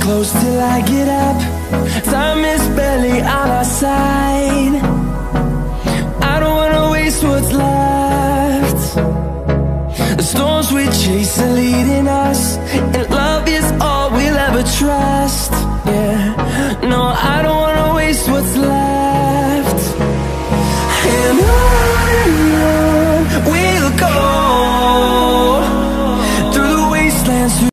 close till I get up. Time is barely on our side. I don't wanna waste what's left. The storms we chase are leading us, and love is all we'll ever trust. Yeah, no, I don't